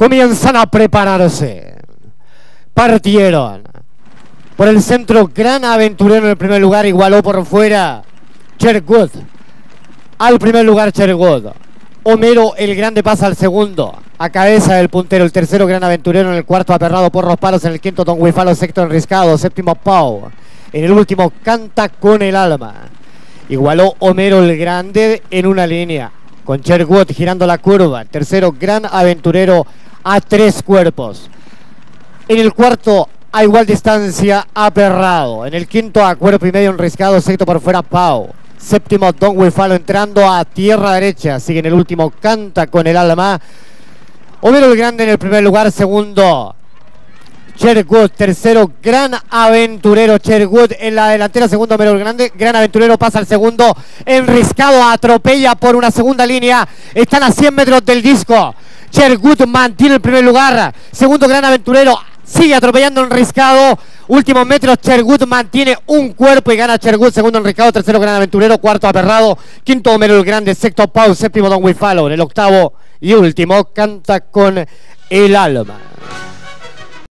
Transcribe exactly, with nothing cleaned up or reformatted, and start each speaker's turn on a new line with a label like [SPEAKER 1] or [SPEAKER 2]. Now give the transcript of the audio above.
[SPEAKER 1] comienzan a prepararse. Partieron por el centro. Gran Aventurero en el primer lugar, igualó por fuera Sherwood al primer lugar. Sherwood. Homero el Grande pasa al segundo, a cabeza del puntero. El tercero, Gran Aventurero. En el cuarto, aperrado por los palos. En el quinto, Don Wifalo. Sexto, Enriscado. Séptimo, Pau. En el último, Canta con el Alma. Igualó Homero el Grande en una línea, con Sherwood girando la curva. Tercero, Gran Aventurero a tres cuerpos. En el cuarto, a igual distancia, Aperrado. En el quinto, a cuerpo y medio, Enriscado. Sexto por fuera, Pau. Séptimo, Don Wifalo entrando a tierra derecha. Sigue en el último, Canta con el Alma. Homero el Grande en el primer lugar. Segundo, Sherwood. Tercero, Gran Aventurero. Sherwood en la delantera. Segundo, Homero el Grande. Gran Aventurero pasa al segundo. Enriscado atropella por una segunda línea. Están a cien metros del disco. Sherwood mantiene el primer lugar. Segundo, Gran Aventurero. Sigue atropellando Enriscado. Últimos metros, Sherwood mantiene un cuerpo y gana Sherwood. Segundo, Enriscado. Tercero, Gran Aventurero. Cuarto, Aperrado. Quinto, Homero el Grande. Sexto, Pau. Séptimo, Don Wifalo. En el octavo y último, Canta con el Alma.